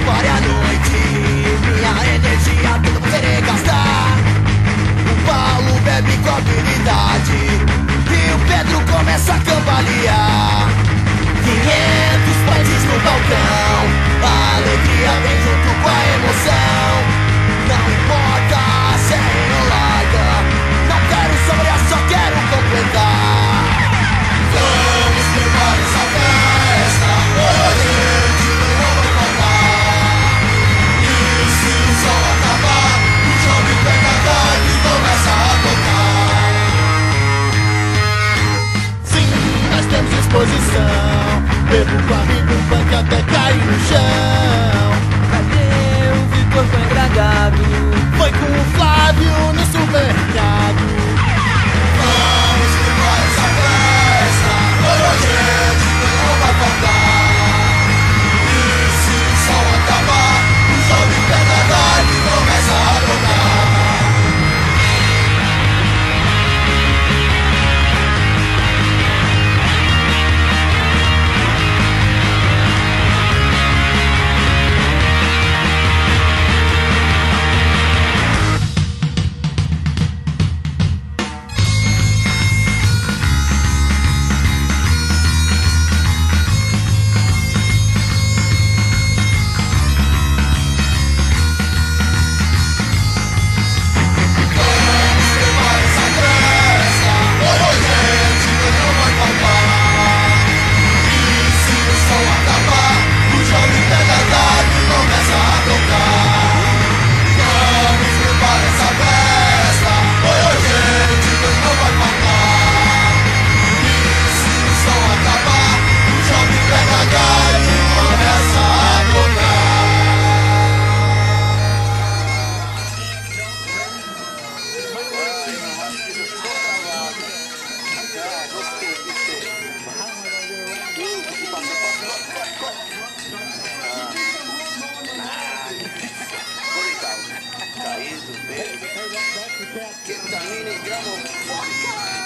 Pare a noite, minha energia toda poderei gastar. O Paulo bebe com habilidade e o Pedro começa a cambalear. 500 países no balcão, a alegria vem junto com a emoção. Não importa se é enrolada, não quero saborear, só quero completar. Vamos levar essa festa, hoje a gente não vai faltar. E se o sol acabar, o jovem pega a tarde e começa a tocar. Sim, nós temos disposição, bebo com amigo, funk até cair no chão. Cadê o Vitor foi embriagado? Foi com o Flávio no supermercado. Vamos levar essa festa, hoje a gente não vai faltar. E se o sol acabar, o jovem pega a tarde e começa a tocar. Ketamine, gramo, foca.